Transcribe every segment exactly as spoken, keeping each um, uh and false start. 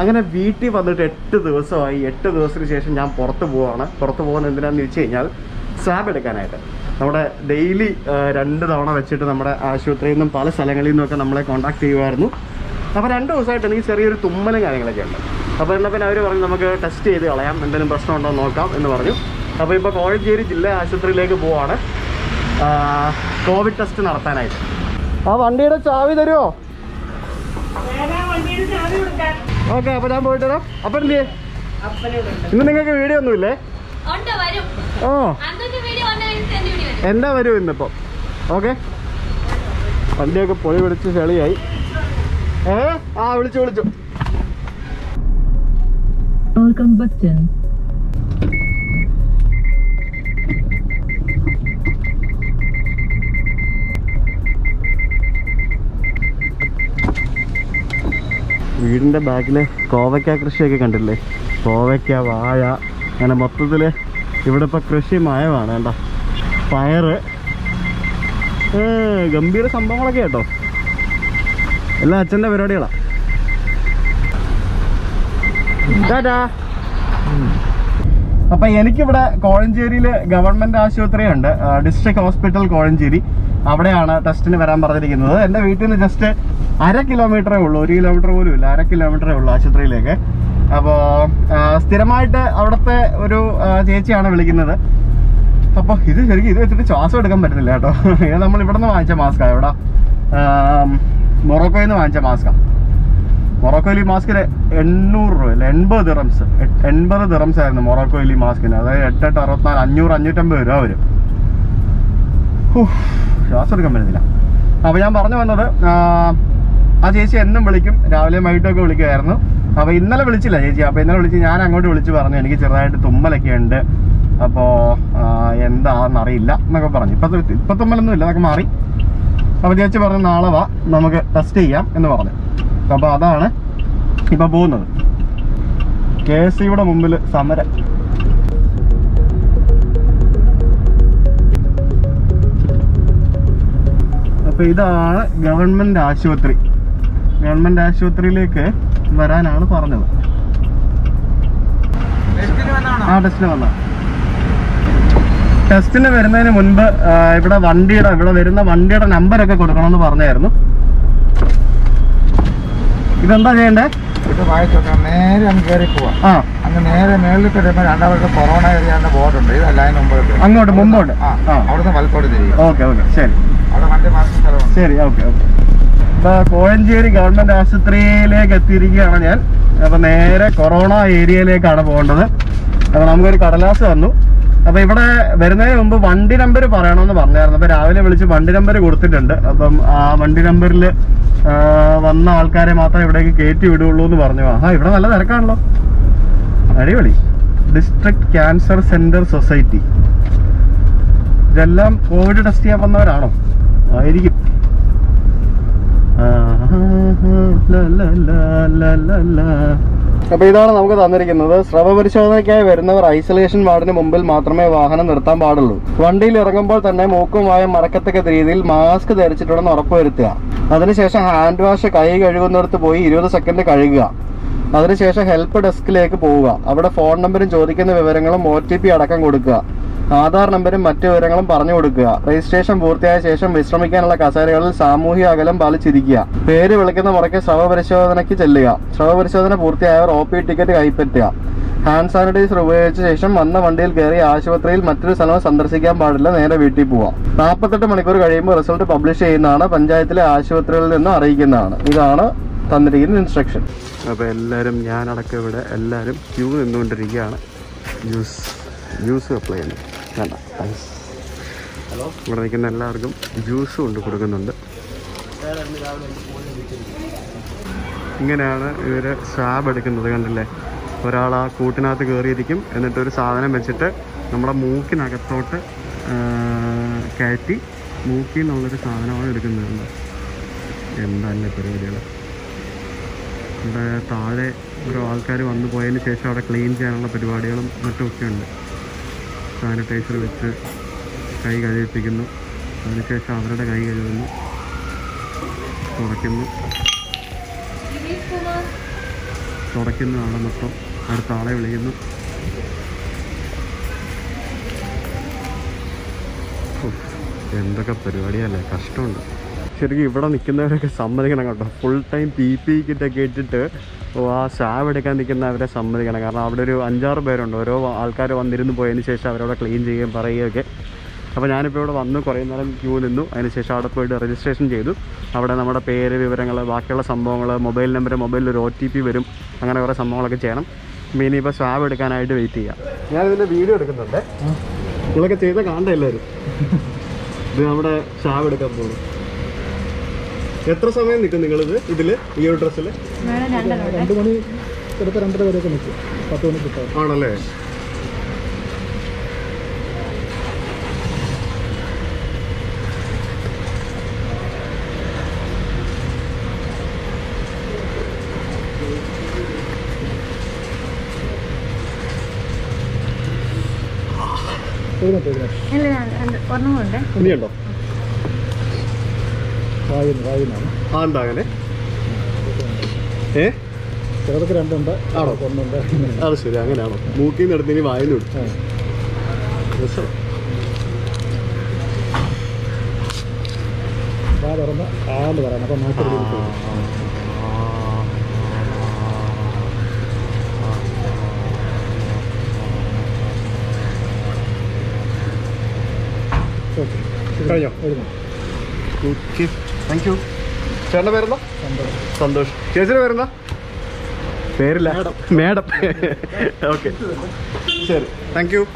അങ്ങനെ വീട്ടിൽ വന്നിട്ട് എട്ട് ദിവസമായി. എട്ട് ദിവസത്തിന് ശേഷം ഞാൻ പുറത്ത് പോവാണ്. പുറത്ത് പോകുന്നത് എന്തിനാണെന്ന് വെച്ച് കഴിഞ്ഞാൽ സ്വാബ് എടുക്കാനായിട്ട്. നമ്മുടെ ഡെയിലി രണ്ട് തവണ വെച്ചിട്ട് നമ്മുടെ ആശുപത്രിയിൽ നിന്നും പല സ്ഥലങ്ങളിൽ നിന്നൊക്കെ നമ്മളെ കോൺടാക്ട് ചെയ്യുമായിരുന്നു. അപ്പോൾ രണ്ട് ദിവസമായിട്ട് എനിക്ക് ചെറിയൊരു തുമ്മലും കാര്യങ്ങളൊക്കെ ഉണ്ട്. അപ്പോൾ എന്നാൽ പിന്നെ അവർ പറഞ്ഞു നമുക്ക് ടെസ്റ്റ് ചെയ്ത് കളയാം, എന്തെങ്കിലും പ്രശ്നമുണ്ടോ എന്ന് നോക്കാം എന്ന് പറഞ്ഞു. അപ്പോൾ ഇപ്പോൾ കോഴഞ്ചേരി ജില്ലാ ആശുപത്രിയിലേക്ക് പോവാണ് കോവിഡ് ടെസ്റ്റ് നടത്താനായിട്ട്. ആ വണ്ടിയുടെ ചാവി തരുമോ? ഓക്കെ, അപ്പോൾ ഞാൻ പോയിട്ട് വരാം. അപ്പം എന്ത് ചെയ്യേ? ഇന്ന് നിങ്ങൾക്ക് വീഡിയോ ഒന്നുമില്ലേ? ഓ എന്താ വരും ഇന്നിപ്പോൾ? ഓക്കെ, വണ്ടിയൊക്കെ പൊടി പിടിച്ച് ചെളിയായി. ഏ ആ വിളിച്ചു വിളിച്ചു വീടിൻ്റെ ബാക്കില് കോവയ്ക്ക കൃഷിയൊക്കെ കണ്ടില്ലേ? കോവയ്ക്ക, വാഴ, അങ്ങനെ മൊത്തത്തിൽ ഇവിടെ ഇപ്പോൾ കൃഷി മയമാണ്. കേട്ടോ, പയറ്, ഗംഭീര സംഭവങ്ങളൊക്കെ കേട്ടോ. എല്ലാം അച്ഛൻ്റെ പരിപാടികളാണ്. അപ്പം എനിക്കിവിടെ കോഴഞ്ചേരിയിൽ ഗവൺമെൻറ് ആശുപത്രി ഉണ്ട്, ഡിസ്ട്രിക്ട് ഹോസ്പിറ്റൽ കോഴഞ്ചേരി. അവിടെയാണ് ടെസ്റ്റിന് വരാൻ പറഞ്ഞിരിക്കുന്നത്. എൻ്റെ വീട്ടിൽ നിന്ന് ജസ്റ്റ് അര കിലോമീറ്ററേ ഉള്ളൂ, ഒരു കിലോമീറ്റർ പോലും ഇല്ല, അര കിലോമീറ്ററേ ഉള്ളൂ ആശുപത്രിയിലേക്ക്. അപ്പോൾ സ്ഥിരമായിട്ട് അവിടുത്തെ ഒരു ചേച്ചിയാണ് വിളിക്കുന്നത്. അപ്പോൾ ഇത് ശരിക്കും ഇത് വെച്ചിട്ട് ശ്വാസം എടുക്കാൻ പറ്റുന്നില്ല കേട്ടോ. ഇത് നമ്മൾ ഇവിടെ നിന്ന് വാങ്ങിച്ച മാസ്കാണ്, ഇവിടെ മൊറോക്കോയിൽ നിന്ന് വാങ്ങിച്ച മാസ്കാണ്. മൊറോക്കോയിൽ ഈ മാസ്കിന് എണ്ണൂറ് രൂപ അല്ല എൺപത് ദിറംസ് എൺപത് ദിറംസ് ആയിരുന്നു മൊറോക്കോയിൽ ഈ മാസ്കിന്. അതായത് എട്ടെട്ട് അറുപത്തിനാല് അഞ്ഞൂറ് അഞ്ഞൂറ്റമ്പത് രൂപ വരും. ശ്വാസം എടുക്കാൻ പറ്റുന്നില്ല. അപ്പോൾ ഞാൻ പറഞ്ഞു വന്നത്, ആ ചേച്ചി എന്നും വിളിക്കും, രാവിലെയും വൈകിട്ടൊക്കെ വിളിക്കുമായിരുന്നു. അപ്പോൾ ഇന്നലെ വിളിച്ചില്ല ചേച്ചി. അപ്പോൾ ഇന്നലെ വിളിച്ച് ഞാൻ അങ്ങോട്ട് വിളിച്ച് പറഞ്ഞു എനിക്ക് ചെറുതായിട്ട് തുമ്മലൊക്കെ ഉണ്ട്, അപ്പോൾ എന്താണെന്നറിയില്ല എന്നൊക്കെ പറഞ്ഞു. ഇപ്പം ഇപ്പം തുമ്മലൊന്നും ഇല്ല, അതൊക്കെ മാറി. അപ്പോൾ ചേച്ചി പറഞ്ഞു നാളെ വാ നമുക്ക് ടെസ്റ്റ് ചെയ്യാം എന്ന് പറഞ്ഞു. അപ്പോൾ അതാണ് ഇപ്പം പോകുന്നത്. കെ എസ് സിയുടെ മുമ്പിൽ സമരം. അപ്പോൾ ഇതാണ് ഗവൺമെൻറ് ആശുപത്രി. ഗവൺമെൻറ് ആശുപത്രിയിലേക്ക് വരാനാണ് പറഞ്ഞത്. ആ ടെസ്റ്റിന് വന്ന ടെസ്റ്റിന് വരുന്നതിന് മുൻപ് ഇവിടെ വണ്ടിയുടെ ഇവിടെ വരുന്ന വണ്ടിയുടെ നമ്പരൊക്കെ കൊടുക്കണമെന്ന് പറഞ്ഞായിരുന്നു. ഇതെന്താ ചെയ്യണ്ടേ? ഇത് വായിച്ചോക്കാം. നേരെ അങ്ങ് കയറി പോവാം. ആ അങ്ങ് നേരെ മേളിൽ കയറിയപ്പോൾ രണ്ടാമത്തെ കൊറോണ ഏരിയാന്റെ ബോർഡുണ്ട്. ഇതല്ല അതിന് മുമ്പോട്ട് അങ്ങോട്ട് മുമ്പോട്ട് അവിടുന്ന് വലത്തോട്ട് തിരിയും. ഓക്കെ ഓക്കെ ശരി. അവിടെ വണ്ടി മാറ്റുന്ന സ്ഥലമാണ്. ശരി ഓക്കെ ഓക്കെ. ഇപ്പോൾ കോഴഞ്ചേരി ഗവൺമെൻറ് ആശുപത്രിയിലേക്ക് എത്തിയിരിക്കുകയാണ് ഞാൻ. അപ്പോൾ നേരെ കൊറോണ ഏരിയയിലേക്കാണ് പോകേണ്ടത്. അപ്പോൾ നമുക്കൊരു കടലാസ് വന്നു. അപ്പോൾ ഇവിടെ വരുന്നതിന് മുമ്പ് വണ്ടി നമ്പർ പറയണമെന്ന് പറഞ്ഞായിരുന്നു. അപ്പോൾ രാവിലെ വിളിച്ച് വണ്ടി നമ്പർ കൊടുത്തിട്ടുണ്ട്. അപ്പം ആ വണ്ടി നമ്പറിൽ വന്ന ആൾക്കാരെ മാത്രമേ ഇവിടേക്ക് കയറ്റി വിടുള്ളൂ എന്ന് പറഞ്ഞു. ആ ഇവിടെ നല്ല തിരക്കാണല്ലോ, അടിപൊളി. District cancer centre society. ഇതെല്ലാം കോവിഡ് ടെസ്റ്റ് ചെയ്യാൻ വന്നവരാണോ? ആയിരിക്കും. അപ്പോൾ ഇതാണ് നമുക്ക് തന്നിരിക്കുന്നത്. സ്രവ പരിശോധനയ്ക്കായി വരുന്നവർ ഐസൊലേഷൻ വാർഡിന് മുമ്പിൽ മാത്രമേ വാഹനം നിർത്താൻ പാടുള്ളൂ. വണ്ടിയിൽ ഇറങ്ങുമ്പോൾ തന്നെ മൂക്കും വായും മറക്കത്തക്ക രീതിയിൽ മാസ്ക് ധരിച്ചിട്ടുണ്ടെന്ന് ഉറപ്പുവരുത്തുക. അതിനുശേഷം ഹാൻഡ് വാഷ് കൈ കഴുകുന്നിടത്ത് പോയി ഇരുപത് സെക്കൻഡ് കഴുകുക. അതിനുശേഷം ഹെൽപ്പ് ഡെസ്കിലേക്ക് പോവുക. അവിടെ ഫോൺ നമ്പറും ചോദിക്കുന്ന വിവരങ്ങളും ഒ ടി പി അടക്കം കൊടുക്കുക. ആധാർ നമ്പരും മറ്റു വിവരങ്ങളും പറഞ്ഞു കൊടുക്കുക. രജിസ്ട്രേഷൻ പൂർത്തിയായ ശേഷം വിശ്രമിക്കാനുള്ള കസേരകളിൽ സാമൂഹിക അകലം പാലിച്ചിരിക്കുക. പേര് വിളിക്കുന്ന മുറയ്ക്ക് സ്രവ പരിശോധനയ്ക്ക് ചെല്ലുക. സ്രവ പരിശോധന പൂർത്തിയായവർ ഒ പി ടിക്കറ്റ് കൈപ്പറ്റുക. ഹാൻഡ് സാനിറ്റൈസർ ഉപയോഗിച്ച ശേഷം വന്ന വണ്ടിയിൽ കയറി ആശുപത്രിയിൽ മറ്റൊരു സ്ഥലം സന്ദർശിക്കാൻ പാടില്ല. നേരെ വീട്ടിൽ പോവാം. നാൽപ്പത്തെട്ട് മണിക്കൂർ കഴിയുമ്പോൾ റിസൾട്ട് പബ്ലിഷ് ചെയ്യുന്നതാണ്. പഞ്ചായത്തിലെ ആശുപത്രികളിൽ നിന്ന് അറിയിക്കുന്നതാണ്. ഇതാണ് തന്നിരിക്കുന്ന ഇൻസ്ട്രക്ഷൻ. അപ്പോൾ എല്ലാവരും ഞാനടക്കം ഇവിടെ എല്ലാവരും ക്യൂ നിന്നുകൊണ്ടിരിക്കുകയാണ്. ജ്യൂസ് ജ്യൂസ് അപ്ലൈ ചെയ്യുന്നു. വേണ്ട താങ്ക്സ്. ഇവിടെ നിൽക്കുന്ന എല്ലാവർക്കും ജ്യൂസ് കൊണ്ട് കൊടുക്കുന്നുണ്ട്. ഇങ്ങനെയാണ് ഇവർ സ്വാബ് എടുക്കുന്നത്. കണ്ടില്ലേ, ഒരാൾ ആ കൂട്ടിനകത്ത് കയറിയിരിക്കും. എന്നിട്ടൊരു സാധനം വെച്ചിട്ട് നമ്മുടെ മൂക്കിനകത്തോട്ട് കയറ്റി മൂക്കിൽ നിന്നുള്ളൊരു സാധനമാണ് എടുക്കുന്നത്. എന്താല്ലേ പരിപാടികൾ. ഇവിടെ താഴെ ഓരോ ആൾക്കാർ വന്നു പോയതിന് ശേഷം അവിടെ ക്ലീൻ ചെയ്യാനുള്ള പരിപാടികളും മറ്റുമൊക്കെ ഉണ്ട്. സാനിറ്റൈസർ വെച്ച് കൈ കഴുകിപ്പിക്കുന്നു. അതിനുശേഷം അവരുടെ കൈ കഴുകുന്നു, തുടയ്ക്കുന്നു. തുടയ്ക്കുന്ന ആളെ മൊത്തം അടുത്ത ആളെ വിളിക്കുന്നു. എന്തൊക്കെ പരിപാടിയല്ലേ, കഷ്ടമുണ്ട് ശരിക്കും. ഇവിടെ നിൽക്കുന്നവരൊക്കെ സമ്മതിക്കണം കേട്ടോ. ഫുൾ ടൈം പി പി കിറ്റൊക്കെ ഇട്ടിട്ട് ആ സ്വാബ് എടുക്കാൻ നിൽക്കുന്നവരെ സമ്മതിക്കണം. കാരണം അവിടെ ഒരു അഞ്ചാറ് പേരുണ്ട്. ഓരോ ആൾക്കാർ വന്നിരുന്ന് പോയതിന് ശേഷം അവരവിടെ ക്ലീൻ ചെയ്യുകയും പറയുകയൊക്കെ. അപ്പോൾ ഞാനിപ്പോൾ ഇവിടെ വന്ന് കുറേ നേരം ക്യൂ നിന്നു. അതിന് ശേഷം അവിടെ പോയിട്ട് രജിസ്ട്രേഷൻ ചെയ്തു. അവിടെ നമ്മുടെ പേര്, വിവരങ്ങൾ, ബാക്കിയുള്ള സംഭവങ്ങൾ, മൊബൈൽ നമ്പർ, മൊബൈലിൽ ഒരു ഒ ടി പി വരും. അങ്ങനെ കുറേ സംഭവങ്ങളൊക്കെ ചെയ്യണം. ഇനിയിപ്പോൾ സ്വാബ് എടുക്കാനായിട്ട് വെയിറ്റ് ചെയ്യാം. ഞാനിതിൻ്റെ വീഡിയോ എടുക്കുന്നുണ്ട്. നിങ്ങളൊക്കെ ചെയ്ത കാണണ്ട എല്ലാവരും. ഇത് നമ്മുടെ സ്വാബ് എടുക്കാൻ പോകുന്നു. എത്ര സമയം നിൽക്കും നിങ്ങളിത് ഇതിൽ, ഈ ഒരു ഡ്രസ്സിൽ? രണ്ട് മണി ചിലപ്പോൾ രണ്ടര വരെയൊക്കെ നിൽക്കും. പത്ത് മണി കിട്ടാം. ആണല്ലേ? ഇനിയുണ്ടോ? ആ എന്താ അങ്ങനെ? ഏ ചിലതൊക്കെ രണ്ടുണ്ട്. ആണോ? ഒന്നുണ്ട്. അത് ശരി, അങ്ങനെയാണോ? മൂക്കിൽ നിന്ന് എടുത്ത് ഇനി വായന വിടും. തുറന്ന് ആണ്ട് പറയണം. അപ്പം നോക്കി കഴിഞ്ഞോ? Okay, thank you. ചേട്ടൻ്റെ പേരെന്താ? സന്തോഷ്. ചേച്ചിയുടെ പേരെന്താ? പേരില്ല, മേഡം. ഓക്കെ ശരി, താങ്ക് യു.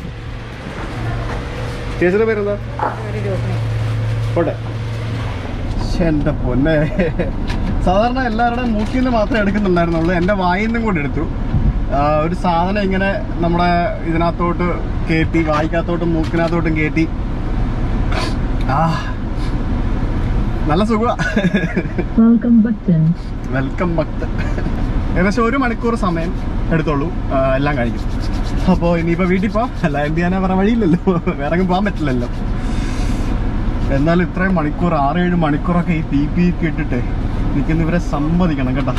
ചേച്ചിയുടെ പേരെന്താ? പോട്ടെ. എൻ്റെ പൊന്നെ, സാധാരണ എല്ലാവരുടെയും മൂക്കിൽ നിന്ന് മാത്രമേ എടുക്കുന്നുണ്ടായിരുന്നുള്ളൂ. എൻ്റെ വായിൽ നിന്നും കൂടെ എടുത്തു. ഒരു സാധനം ഇങ്ങനെ നമ്മുടെ ഇതിനകത്തോട്ട് കയറ്റി, വായിക്കകത്തോട്ടും മൂക്കിനകത്തോട്ടും കയറ്റി. ആ നല്ല സുഖ. വെൽക്കം ഭക്തൻ. ഏകദേശം ഒരു മണിക്കൂർ സമയം എടുത്തോളൂ, എല്ലാം കഴിക്കും. അപ്പോൾ ഇനിയിപ്പോൾ വീട്ടിൽ പോവാം. അല്ല, എന്ത് ചെയ്യാനാ, വേറെ വഴിയില്ലല്ലോ, വേറെ പോകാൻ പറ്റില്ലല്ലോ. എന്നാലും ഇത്രയും മണിക്കൂർ, ആറേഴ് മണിക്കൂറൊക്കെ ഈ പി പി ഒക്കെ ഇട്ടിട്ട് നിൽക്കുന്ന ഇവരെ സമ്മതിക്കണം കേട്ടോ.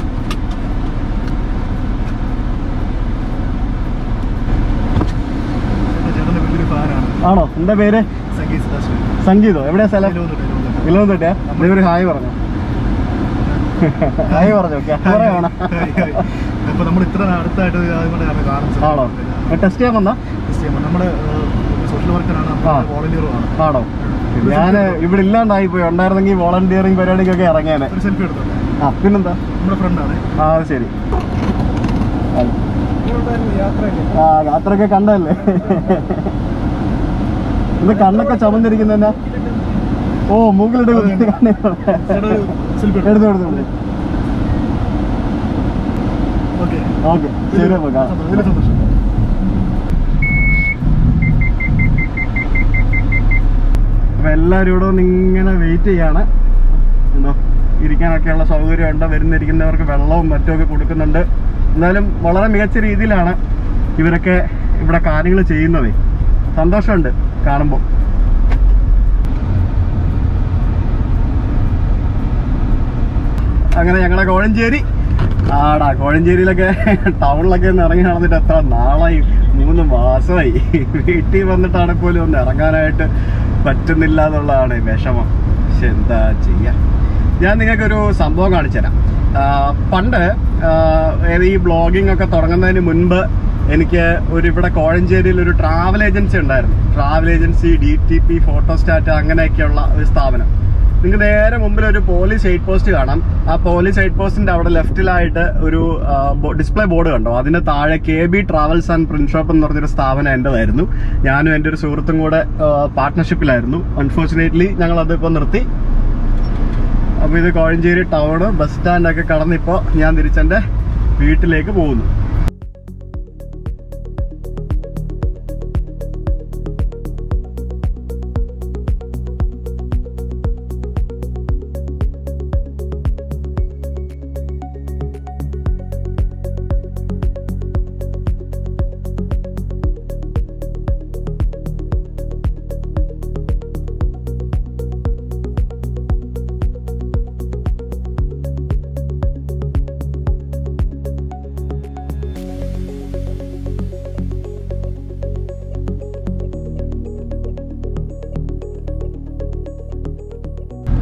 ചേട്ടൻ്റെ വലിയൊരു ഫാനാണ്. ആണോ? എന്താ പേര്? സംഗീതോ? എവിടെയാ സ്ഥലം? വിലോന്തൊട്ടിയാ? ഒരു ഹായ് പറഞ്ഞോ. ഹായ് പറഞ്ഞോ. ക്യാമറയാണോ? അപ്പോൾ നമ്മൾ ഇത്ര അടുത്തായിട്ട് കാണുന്നത്. ആണോ? ടെസ്റ്റ് ചെയ്യാൻ വന്നാ? നമ്മുടെ സോഷ്യൽ വർക്കറാണ്, വോളണ്ടിയറുമാണ്. ആണോ? ഞാൻ ഇവിടെ ഇല്ലാണ്ടായി പോയി. ഉണ്ടായിരുന്നെങ്കിൽ വോളണ്ടിയറിങ് പരിപാടിക്കൊക്കെ ഇറങ്ങിയാനെ. ഒരു സെൽഫി എടുത്തോ? ആ പിന്നെന്താ, നമ്മുടെ ഫ്രണ്ടാണ്. ആ ശരി. ആ യാത്രയൊക്കെ കണ്ടല്ലേ? ഇത് കണ്ണൊക്കെ ചമന്നിരിക്കുന്ന. ഓ, മൂക്കിലിട്ട് എടുത്തു എടുത്തു. ഓക്കെ ശരി. സന്തോഷം. അപ്പം എല്ലാവരും ഇവിടെ ഒന്ന് ഇങ്ങനെ വെയിറ്റ് ചെയ്യാണ്. എന്തോ ഇരിക്കാനൊക്കെയുള്ള സൗകര്യമുണ്ട്. വരുന്നിരിക്കുന്നവർക്ക് വെള്ളവും മറ്റുമൊക്കെ കൊടുക്കുന്നുണ്ട്. എന്നാലും വളരെ മികച്ച രീതിയിലാണ് ഇവരൊക്കെ ഇവിടെ കാര്യങ്ങൾ ചെയ്യുന്നത്. സന്തോഷമുണ്ട് കാണുമ്പോൾ. അങ്ങനെ ഞങ്ങളുടെ കോഴഞ്ചേരി, ആടാ കോഴഞ്ചേരിയിലൊക്കെ ടൗണിലൊക്കെ ഒന്ന് ഇറങ്ങി നടന്നിട്ട് എത്ര നാളായി, മൂന്ന് മാസമായി. വീട്ടിൽ വന്നിട്ടാണ് പോലും ഒന്ന് ഇറങ്ങാനായിട്ട് പറ്റുന്നില്ല എന്നുള്ളതാണ് വിഷമം. പക്ഷെ എന്താ ചെയ്യാ. ഞാൻ നിങ്ങൾക്കൊരു സംഭവം കാണിച്ചു തരാം. പണ്ട് ഈ ബ്ലോഗിംഗ് ഒക്കെ തുടങ്ങുന്നതിന് മുൻപ് എനിക്ക് ഒരു ഇവിടെ കോഴഞ്ചേരിയിൽ ഒരു ട്രാവൽ ഏജൻസി ഉണ്ടായിരുന്നു. Travel agency, D T P, photostat, അങ്ങനെയൊക്കെയുള്ള ഒരു സ്ഥാപനം. നിങ്ങൾക്ക് നേരെ മുമ്പിൽ ഒരു പോലീസ് എയ്ഡ് പോസ്റ്റ് കാണാം. ആ പോലീസ് എയ്ഡ് പോസ്റ്റിന്റെ അവിടെ ലെഫ്റ്റിലായിട്ട് ഒരു ഡിസ്പ്ലേ ബോർഡ് കണ്ടോ? അതിന് താഴെ K B travels and print shop എന്ന് പറഞ്ഞൊരു സ്ഥാപനം എന്റേതായിരുന്നു. ഞാനും എൻ്റെ ഒരു സുഹൃത്തും കൂടെ പാർട്ട്ണർഷിപ്പിലായിരുന്നു. അൺഫോർച്ചുനേറ്റ്ലി ഞങ്ങൾ അതിപ്പോൾ നിർത്തി. അപ്പോൾ ഇത് കോഴഞ്ചേരി ടൗണ് ബസ് സ്റ്റാൻഡൊക്കെ കടന്നിപ്പോൾ ഞാൻ തിരിച്ചെൻ്റെ വീട്ടിലേക്ക് പോകുന്നു.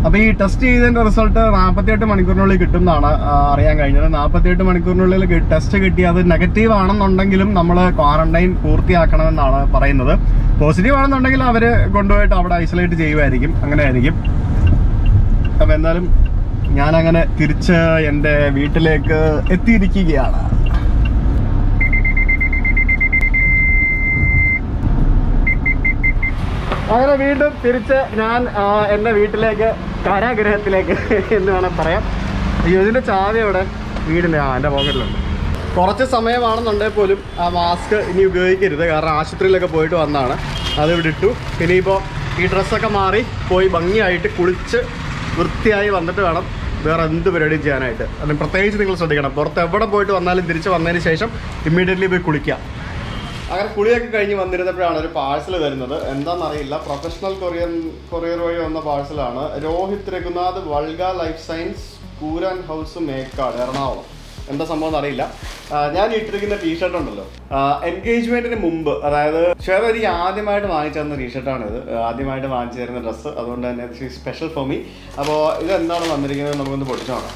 അപ്പോൾ ഈ ടെസ്റ്റ് ചെയ്തതിന്റെ റിസൾട്ട് നാൽപ്പത്തിയെട്ട് മണിക്കൂറിനുള്ളിൽ കിട്ടും എന്നാണ് അറിയാൻ കഴിഞ്ഞത്. നാൽപ്പത്തിയെട്ട് മണിക്കൂറിനുള്ളിൽ ടെസ്റ്റ് കിട്ടി അത് നെഗറ്റീവ് ആണെന്നുണ്ടെങ്കിലും നമ്മൾ ക്വാറന്റൈൻ പൂർത്തിയാക്കണമെന്നാണ് പറയുന്നത്. പോസിറ്റീവ് ആണെന്നുണ്ടെങ്കിൽ അവർ കൊണ്ടുപോയിട്ട് അവിടെ ഐസൊലേറ്റ് ചെയ്യുമായിരിക്കും, അങ്ങനെ ആയിരിക്കും. അപ്പം എന്തായാലും ഞാനങ്ങനെ തിരിച്ച് എൻ്റെ വീട്ടിലേക്ക് എത്തിയിരിക്കുകയാണ്. അങ്ങനെ വീണ്ടും തിരിച്ച് ഞാൻ എൻ്റെ വീട്ടിലേക്ക്, കാരാഗ്രഹത്തിലേക്ക് എന്ന് വേണം പറയാം. അയ്യോ, ഇതിൻ്റെ ചാവി അവിടെ വീടിൻ്റെ ആ എൻ്റെ പോക്കറ്റിലുണ്ട്. കുറച്ച് സമയമാണെന്നുണ്ടെങ്കിൽ പോലും ആ മാസ്ക് ഇനി ഉപയോഗിക്കരുത്, കാരണം ആശുപത്രിയിലൊക്കെ പോയിട്ട് വന്നതാണ്. അത് ഇവിടെ ഇട്ടു. ഇനിയിപ്പോൾ ഈ ഡ്രസ്സൊക്കെ മാറി പോയി ഭംഗിയായിട്ട് കുളിച്ച് വൃത്തിയായി വന്നിട്ട് വേണം വേറെ എന്ത് പരിപാടിയും ചെയ്യാനായിട്ട്. അതിന് പ്രത്യേകിച്ച് നിങ്ങൾ ശ്രദ്ധിക്കണം, പുറത്ത് എവിടെ പോയിട്ട് വന്നാലും തിരിച്ച് വന്നതിന് ശേഷം ഇമ്മീഡിയറ്റ്ലി പോയി കുളിക്കുക. അങ്ങനെ കുളിയൊക്കെ കഴിഞ്ഞ് വന്നിരുന്നപ്പോഴാണ് ഒരു പാഴ്സൽ വരുന്നത്. എന്താണെന്നറിയില്ല, പ്രൊഫഷണൽ കൊറിയർ കൊറിയർ വഴി വന്ന പാഴ്സലാണ്. രോഹിത് രഘുനാഥ്, വൾഗ life science, Kooran house, Mekkad, Ernakulam. എന്താ സംഭവം എന്നറിയില്ല. ഞാൻ ഇട്ടിരിക്കുന്ന ടീഷർട്ട് ഉണ്ടല്ലോ, എൻഗേജ്മെന്റിന് മുമ്പ്, അതായത് ശ്വേത എനിക്ക് ആദ്യമായിട്ട് വാങ്ങിച്ചു തന്ന ടീഷർട്ടാണിത്, ആദ്യമായിട്ട് വാങ്ങിച്ചു തരുന്ന ഡ്രസ്സ്. അതുകൊണ്ട് തന്നെ സ്പെഷ്യൽ ഫോർ മീ. അപ്പോൾ ഇതെന്താണ് വന്നിരിക്കുന്നത് നമുക്കൊന്ന് പൊടിച്ചു നോക്കാം.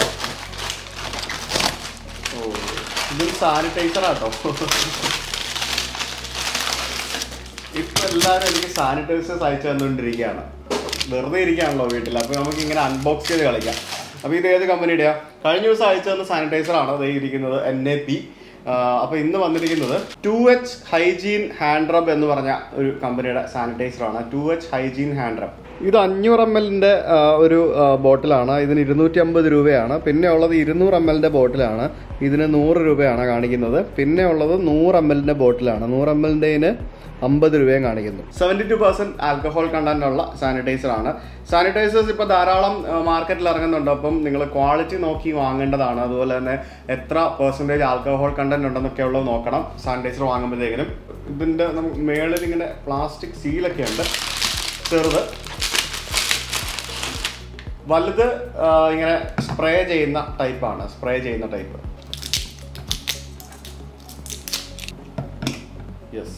ഓ, ഇതൊരു സാനിറ്റൈസറാട്ടോ. ഇപ്പം എല്ലാവരും എനിക്ക് സാനിറ്റൈസേഴ്സ് അയച്ചു തന്നുകൊണ്ടിരിക്കുകയാണ്. വെറുതെ ഇരിക്കുകയാണല്ലോ വീട്ടിൽ, അപ്പോൾ നമുക്ക് ഇങ്ങനെ അൺബോക്സ് ചെയ്ത് കളിക്കാം. അപ്പോൾ ഇത് ഏത് കമ്പനിയുടെയാണ്? കഴിഞ്ഞ ദിവസം അയച്ചു തന്ന സാനിറ്റൈസറാണ് അത് ഇരിക്കുന്നത്, എൻ എ പി. അപ്പോൾ ഇന്ന് വന്നിരിക്കുന്നത് two H hygiene hand rub എന്ന് പറഞ്ഞ ഒരു കമ്പനിയുടെ സാനിറ്റൈസറാണ്. Two H hygiene hand rub. ഇത് അഞ്ഞൂറ് എം എല്ലിൻ്റെ ഒരു ബോട്ടിലാണ്. ഇതിന് ഇരുന്നൂറ്റി അമ്പത് രൂപയാണ്. പിന്നെ ഉള്ളത് ഇരുന്നൂറ് എം എല്ലിൻ്റെ ബോട്ടിലാണ്. ഇതിന് നൂറ് രൂപയാണ് കാണിക്കുന്നത്. പിന്നെ ഉള്ളത് നൂറ് എം എല്ലിൻ്റെ ബോട്ടിലാണ്. നൂറ് എം എല്ലിൻ്റെ അമ്പത് രൂപയും കാണിക്കുന്നു. Seventy two percent alcohol content ഉള്ള സാനിറ്റൈസറാണ്. സാനിറ്റൈസേഴ്സ് ഇപ്പോൾ ധാരാളം മാർക്കറ്റിൽ ഇറങ്ങുന്നുണ്ട്. അപ്പം നിങ്ങൾ ക്വാളിറ്റി നോക്കി വാങ്ങേണ്ടതാണ്. അതുപോലെ തന്നെ എത്ര പെർസെൻറ്റേജ് ആൽക്കഹോൾ കണ്ടന്റ് ഉണ്ടെന്നൊക്കെ ഉള്ളത് നോക്കണം സാനിറ്റൈസർ വാങ്ങുമ്പോഴത്തേക്കിനും. ഇതിൻ്റെ നമുക്ക് മേളിൽ ഇങ്ങനെ പ്ലാസ്റ്റിക് സീലൊക്കെ ഉണ്ട്. ചെറുത്, വലുത് ഇങ്ങനെ സ്പ്രേ ചെയ്യുന്ന ടൈപ്പാണ്. സ്പ്രേ ചെയ്യുന്ന ടൈപ്പ്. യെസ്,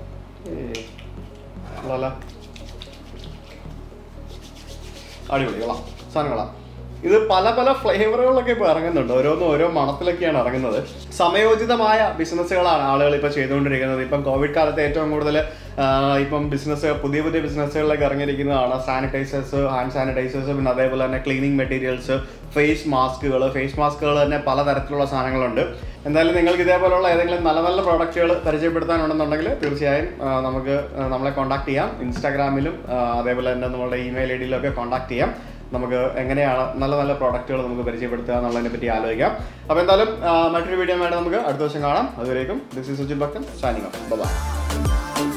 അടിപൊളി, കൊള്ളാം, സാധനം കൊള്ളാം. ഇത് പല പല ഫ്ലേവറുകളൊക്കെ ഇപ്പോൾ ഇറങ്ങുന്നുണ്ട്. ഓരോന്നും ഓരോ മണത്തിലൊക്കെയാണ് ഇറങ്ങുന്നത്. സമയോചിതമായ ബിസിനസ്സുകളാണ് ആളുകൾ ഇപ്പോൾ ചെയ്തുകൊണ്ടിരിക്കുന്നത്. ഇപ്പം കോവിഡ് കാലത്ത് ഏറ്റവും കൂടുതൽ ഇപ്പം ബിസിനസ് പുതിയ പുതിയ ബിസിനസ്സുകളിലേക്ക് ഇറങ്ങിയിരിക്കുന്നതാണ് സാനിറ്റൈസേഴ്സ്, ഹാൻഡ് സാനിറ്റൈസേഴ്സ്, പിന്നെ അതേപോലെ തന്നെ ക്ലീനിങ് മെറ്റീരിയൽസ്, ഫേസ് മാസ്കുകൾ. ഫേസ് മാസ്കുകൾ തന്നെ പലതരത്തിലുള്ള സാധനങ്ങളുണ്ട്. എന്തായാലും നിങ്ങൾക്ക് ഇതേപോലുള്ള ഏതെങ്കിലും നല്ല നല്ല പ്രോഡക്റ്റുകൾ പരിചയപ്പെടുത്താനുണ്ടെന്നുണ്ടെങ്കിൽ തീർച്ചയായും നമുക്ക് നമ്മളെ കോൺടാക്ട് ചെയ്യാം. ഇൻസ്റ്റാഗ്രാമിലും അതേപോലെ തന്നെ നമ്മളുടെ ഇമെയിൽ ഐ ഡിയിലൊക്കെ കോൺടാക്ട് ചെയ്യാം. നമുക്ക് എങ്ങനെയാണ് നല്ല നല്ല പ്രോഡക്റ്റുകൾ നമുക്ക് പരിചയപ്പെടുത്തുക എന്നുള്ളതിനെ പറ്റി ആലോചിക്കാം. അപ്പോൾ എന്തായാലും മറ്റൊരു വീഡിയോ വേണ്ടി നമുക്ക് അടുത്ത ദിവസം കാണാം. അതുവരേക്കും ദിസ് ഈസ് സുജിത് ഭക്തൻ, സൈനിങ് ഓഫ്. ബൈ.